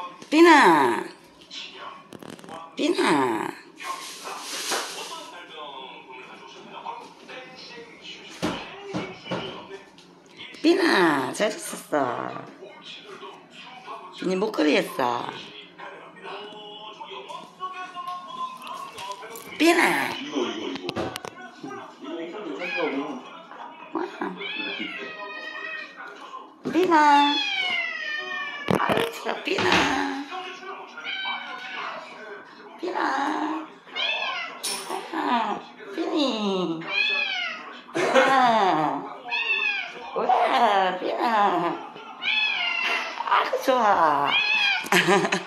빈아, 빈아. 빈아, 잘 있었어. 네 목걸이 했어. 빈아. 빈아. 아유, 진짜 빈아. 빈아. 아, 빈이. 빈아. 우와, 빈아. 아주 좋아.